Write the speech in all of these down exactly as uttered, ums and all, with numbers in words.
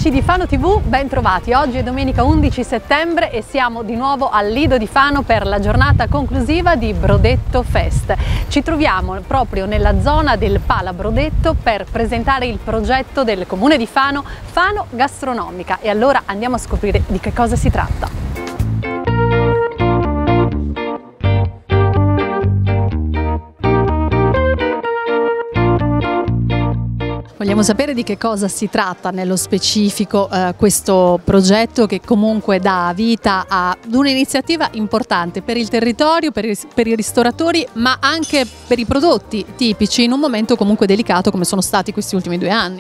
amici di Fano tivù, ben trovati. Oggi è domenica undici settembre e siamo di nuovo al Lido di Fano per la giornata conclusiva di Brodetto Fest. Ci troviamo proprio nella zona del Pala Brodetto per presentare il progetto del Comune di Fano, Fano Gastronomica. E allora andiamo a scoprire di che cosa si tratta. Vogliamo sapere di che cosa si tratta nello specifico eh, questo progetto che comunque dà vita ad un'iniziativa importante per il territorio, per i, per i ristoratori, ma anche per i prodotti tipici in un momento comunque delicato come sono stati questi ultimi due anni.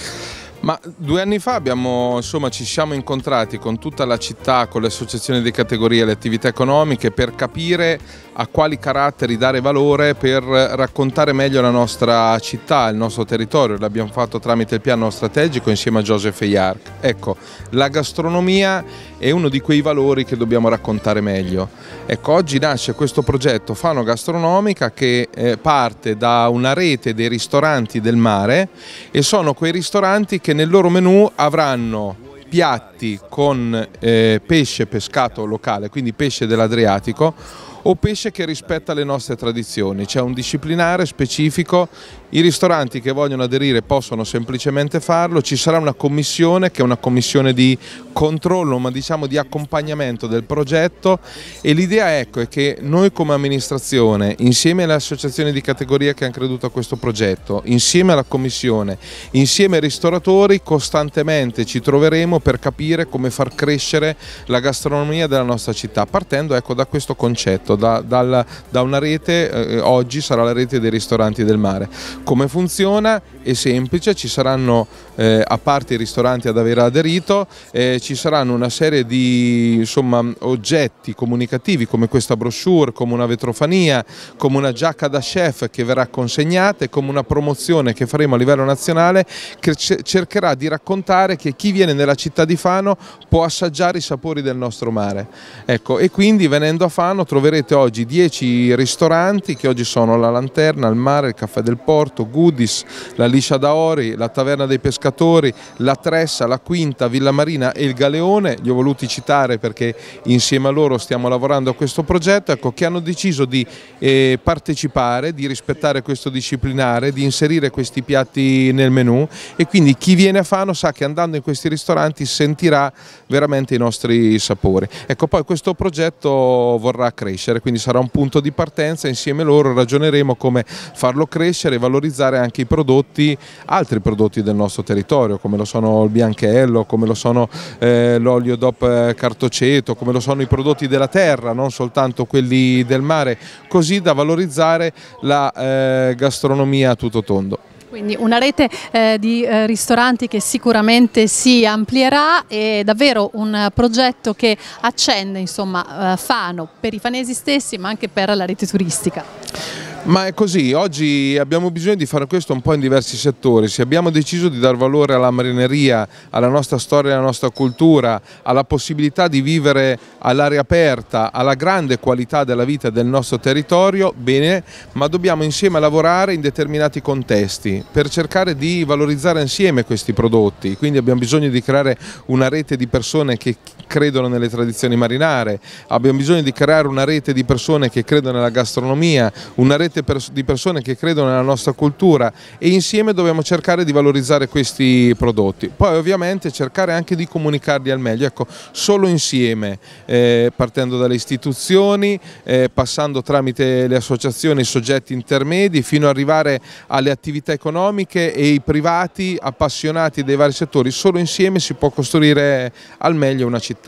Ma due anni fa abbiamo, insomma, ci siamo incontrati con tutta la città, con le associazioni di categoria, le attività economiche per capire a quali caratteri dare valore per raccontare meglio la nostra città, il nostro territorio. L'abbiamo fatto tramite il piano strategico insieme a Joseph e Yark. Ecco, la gastronomia è uno di quei valori che dobbiamo raccontare meglio. Ecco, oggi nasce questo progetto Fano Gastronomica che eh, parte da una rete dei ristoranti del mare e sono quei ristoranti che nel loro menù avranno piatti con eh, pesce pescato locale, quindi pesce dell'Adriatico, o pesce che rispetta le nostre tradizioni. C'è un disciplinare specifico, i ristoranti che vogliono aderire possono semplicemente farlo, ci sarà una commissione che è una commissione di controllo, ma diciamo di accompagnamento del progetto, e l'idea ecco, è che noi come amministrazione, insieme alle associazioni di categoria che hanno creduto a questo progetto, insieme alla commissione, insieme ai ristoratori, costantemente ci troveremo per capire come far crescere la gastronomia della nostra città, partendo ecco, da questo concetto. Da, da, da una rete, eh, oggi sarà la rete dei ristoranti del mare. Come funziona? È semplice, ci saranno, eh, a parte i ristoranti ad aver aderito, eh, ci saranno una serie di insomma, oggetti comunicativi come questa brochure, come una vetrofania, come una giacca da chef che verrà consegnata e come una promozione che faremo a livello nazionale che cercherà di raccontare che chi viene nella città di Fano può assaggiare i sapori del nostro mare. Ecco, e quindi venendo a Fano troverete oggi dieci ristoranti che oggi sono la Lanterna, il Mare, il Caffè del Porto, Goodies, la Liscia d'Aori, la Taverna dei Pescatori, la Tressa, la Quinta, Villa Marina e il Galeone. Li ho voluti citare perché insieme a loro stiamo lavorando a questo progetto, ecco, che hanno deciso di eh, partecipare, di rispettare questo disciplinare, di inserire questi piatti nel menù, e quindi chi viene a Fano sa che andando in questi ristoranti sentirà veramente i nostri sapori. Ecco, poi questo progetto vorrà crescere, quindi sarà un punto di partenza, insieme a loro ragioneremo come farlo crescere e valorizzare anche i prodotti, altri prodotti del nostro territorio, come lo sono il bianchello, come lo sono eh, l'olio D O P cartoceto, come lo sono i prodotti della terra, non soltanto quelli del mare, così da valorizzare la eh, gastronomia a tutto tondo. Quindi una rete eh, di eh, ristoranti che sicuramente si amplierà, e davvero un progetto che accende insomma, eh, Fano per i fanesi stessi ma anche per la rete turistica. Ma è così, oggi abbiamo bisogno di fare questo un po' in diversi settori. Se abbiamo deciso di dar valore alla marineria, alla nostra storia, alla nostra cultura, alla possibilità di vivere all'aria aperta, alla grande qualità della vita del nostro territorio, bene, ma dobbiamo insieme lavorare in determinati contesti per cercare di valorizzare insieme questi prodotti. Quindi abbiamo bisogno di creare una rete di persone che credono nelle tradizioni marinare, abbiamo bisogno di creare una rete di persone che credono nella gastronomia, una rete di persone che credono nella nostra cultura, e insieme dobbiamo cercare di valorizzare questi prodotti. Poi ovviamente cercare anche di comunicarli al meglio, ecco, solo insieme, eh, partendo dalle istituzioni, eh, passando tramite le associazioni, i soggetti intermedi, fino ad arrivare alle attività economiche e i privati appassionati dei vari settori. Solo insieme si può costruire al meglio una città.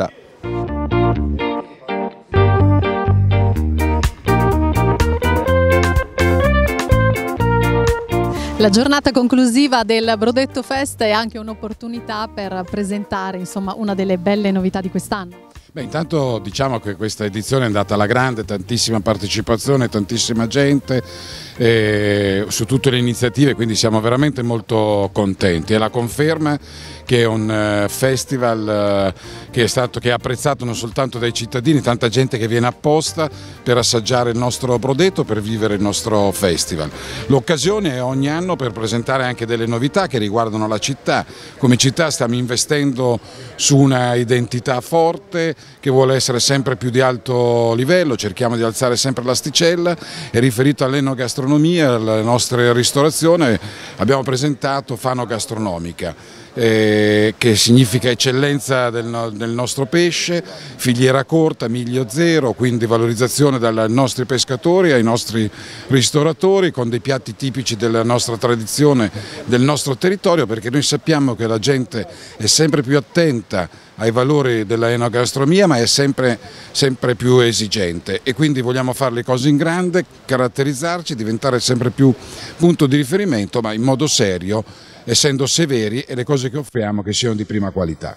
La giornata conclusiva del Brodetto Fest è anche un'opportunità per presentare insomma, una delle belle novità di quest'anno. Beh, intanto diciamo che questa edizione è andata alla grande, tantissima partecipazione, tantissima gente eh, su tutte le iniziative, quindi siamo veramente molto contenti. È la conferma che è un uh, festival uh, che, è stato, che è apprezzato non soltanto dai cittadini, tanta gente che viene apposta per assaggiare il nostro Brodetto, per vivere il nostro festival. L'occasione è ogni anno per presentare anche delle novità che riguardano la città. Come città stiamo investendo su una identità forte che vuole essere sempre più di alto livello, cerchiamo di alzare sempre l'asticella, e riferito all'enogastronomia, alla nostra ristorazione, abbiamo presentato Fano Gastronomica. Eh, che significa eccellenza del, del nostro pesce, filiera corta, miglio zero, quindi valorizzazione dai nostri pescatori ai nostri ristoratori, con dei piatti tipici della nostra tradizione, del nostro territorio, perché noi sappiamo che la gente è sempre più attenta ai valori della enogastronomia, ma è sempre, sempre più esigente, e quindi vogliamo fare le cose in grande, caratterizzarci, diventare sempre più punto di riferimento, ma in modo serio, essendo severi, e le cose che offriamo che siano di prima qualità.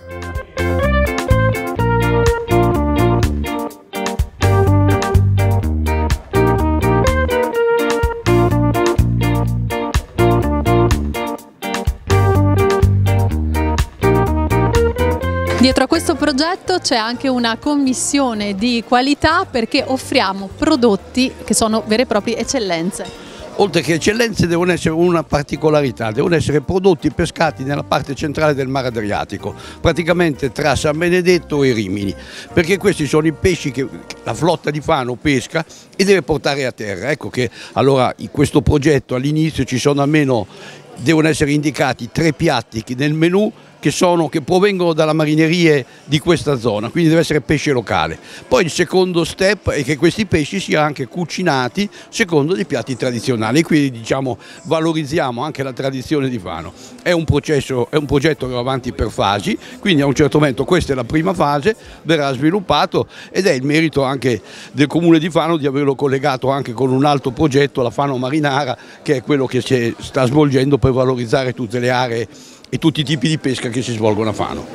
Dietro a questo progetto c'è anche una commissione di qualità, perché offriamo prodotti che sono vere e proprie eccellenze. Oltre che eccellenze devono essere una particolarità, devono essere prodotti pescati nella parte centrale del mare Adriatico, praticamente tra San Benedetto e Rimini, perché questi sono i pesci che la flotta di Fano pesca e deve portare a terra. Ecco che allora in questo progetto all'inizio ci sono almeno, devono essere indicati tre piatti nel menù che, sono, che provengono dalle marinerie di questa zona, quindi deve essere pesce locale. Poi il secondo step è che questi pesci siano anche cucinati secondo dei piatti tradizionali, quindi diciamo valorizziamo anche la tradizione di Fano. È un, processo, è un progetto che va avanti per fasi, quindi a un certo momento questa è la prima fase, verrà sviluppato, ed è il merito anche del Comune di Fano di averlo collegato anche con un altro progetto, la Fano Marinara, che è quello che si sta svolgendo per valorizzare tutte le aree e tutti i tipi di pesca che si svolgono a Fano.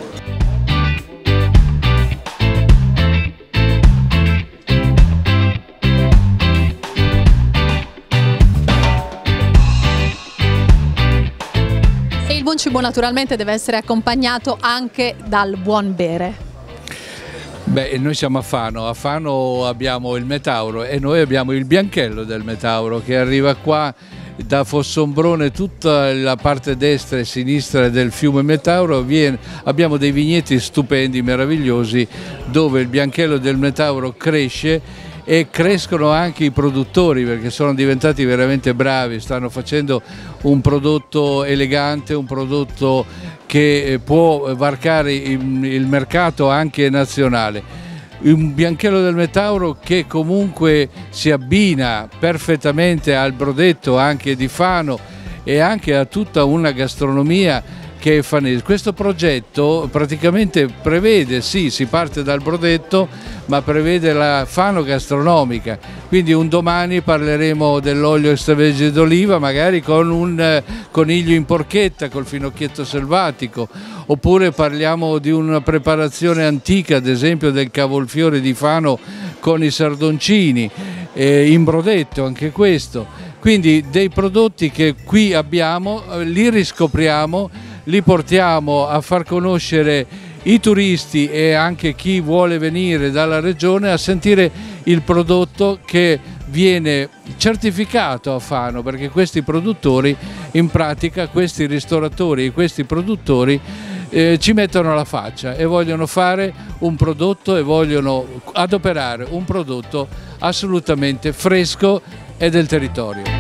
E il buon cibo naturalmente deve essere accompagnato anche dal buon bere. Beh, noi siamo a Fano, a Fano abbiamo il Metauro e noi abbiamo il Bianchello del Metauro che arriva qua da Fossombrone, tutta la parte destra e sinistra del fiume Metauro. Viene, abbiamo dei vigneti stupendi, meravigliosi, dove il Bianchello del Metauro cresce, e crescono anche i produttori, perché sono diventati veramente bravi, stanno facendo un prodotto elegante, un prodotto che può varcare il mercato anche nazionale. Un Bianchello del Metauro che comunque si abbina perfettamente al Brodetto anche di Fano e anche a tutta una gastronomia che è fanese. Questo progetto praticamente prevede, sì, si parte dal Brodetto, ma prevede la Fano gastronomica, quindi un domani parleremo dell'olio extravergine d'oliva, magari con un coniglio in porchetta, col finocchietto selvatico, oppure parliamo di una preparazione antica, ad esempio del cavolfiore di Fano con i sardoncini, eh, in Brodetto anche questo. Quindi dei prodotti che qui abbiamo, li riscopriamo, li portiamo a far conoscere i turisti e anche chi vuole venire dalla regione a sentire il prodotto che viene certificato a Fano, perché questi produttori, in pratica questi ristoratori e questi produttori eh, ci mettono la faccia e vogliono fare un prodotto e vogliono adoperare un prodotto assolutamente fresco e del territorio.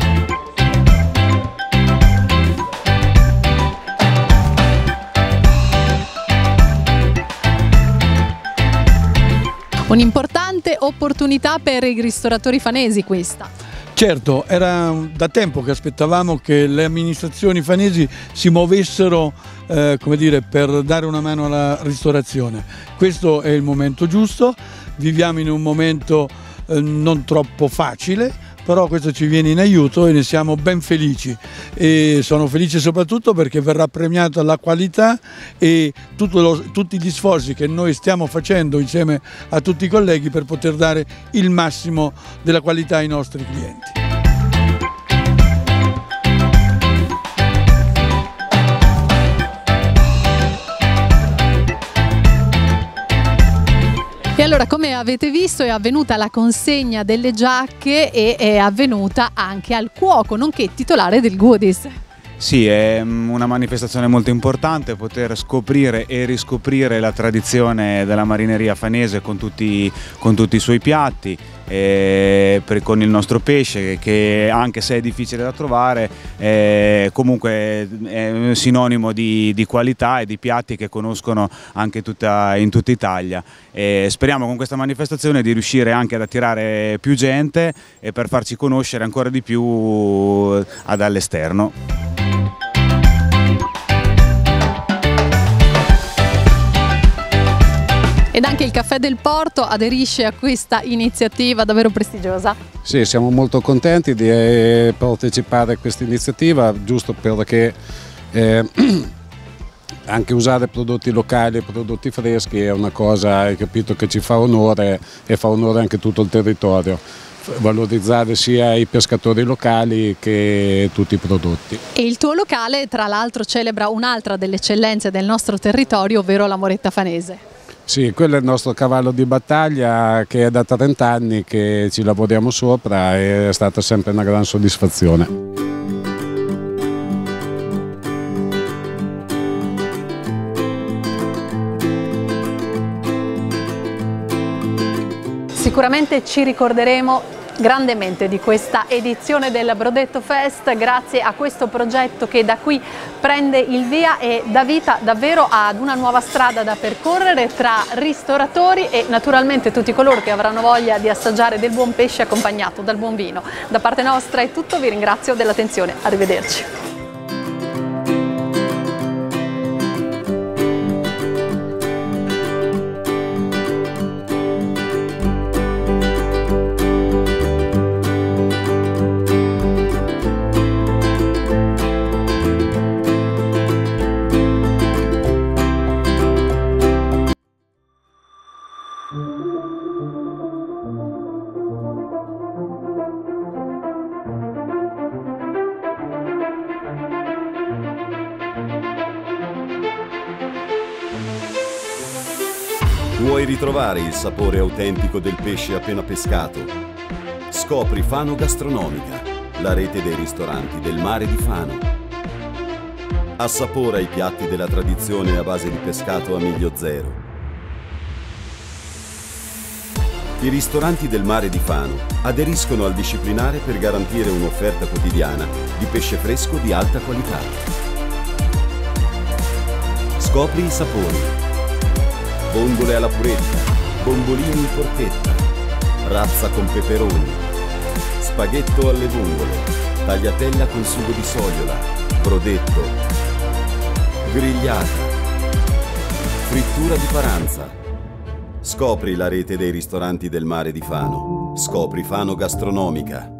Un'importante opportunità per i ristoratori fanesi questa. Certo, era da tempo che aspettavamo che le amministrazioni fanesi si muovessero eh, come dire, per dare una mano alla ristorazione. Questo è il momento giusto, viviamo in un momento eh, non troppo facile, però questo ci viene in aiuto e ne siamo ben felici, e sono felice soprattutto perché verrà premiata la qualità e tutto lo, tutti gli sforzi che noi stiamo facendo insieme a tutti i colleghi per poter dare il massimo della qualità ai nostri clienti. E allora, come avete visto, è avvenuta la consegna delle giacche e è avvenuta anche al cuoco, nonché titolare del Goodies. Sì, è una manifestazione molto importante poter scoprire e riscoprire la tradizione della marineria fanese con tutti, con tutti i suoi piatti, e per, con il nostro pesce che anche se è difficile da trovare è comunque è un sinonimo di, di qualità e di piatti che conoscono anche tutta, in tutta Italia. E speriamo con questa manifestazione di riuscire anche ad attirare più gente e per farci conoscere ancora di più dall'esterno. Ed anche il Caffè del Porto aderisce a questa iniziativa davvero prestigiosa. Sì, siamo molto contenti di eh, partecipare a questa iniziativa, giusto perché eh, anche usare prodotti locali, prodotti freschi è una cosa, hai capito, che ci fa onore e fa onore anche tutto il territorio. Valorizzare sia i pescatori locali che tutti i prodotti. E il tuo locale, tra l'altro, celebra un'altra delle eccellenze del nostro territorio, ovvero la Moretta Fanese. Sì, quello è il nostro cavallo di battaglia che è da trenta anni che ci lavoriamo sopra e è stata sempre una gran soddisfazione. Sicuramente ci ricorderemo grandemente di questa edizione del Brodetto Fest grazie a questo progetto che da qui prende il via e dà vita davvero ad una nuova strada da percorrere tra ristoratori e naturalmente tutti coloro che avranno voglia di assaggiare del buon pesce accompagnato dal buon vino. Da parte nostra è tutto, vi ringrazio dell'attenzione, arrivederci. Vuoi ritrovare il sapore autentico del pesce appena pescato? Scopri Fano Gastronomica, la rete dei ristoranti del mare di Fano. Assapora i piatti della tradizione a base di pescato a miglio zero. I ristoranti del mare di Fano aderiscono al disciplinare per garantire un'offerta quotidiana di pesce fresco di alta qualità. Scopri i sapori. Vongole alla puretta, bombolini in forchetta, razza con peperoni, spaghetto alle vongole, tagliatella con sugo di sogliola, brodetto, grigliata, frittura di paranza. Scopri la rete dei ristoranti del mare di Fano. Scopri Fano Gastronomica.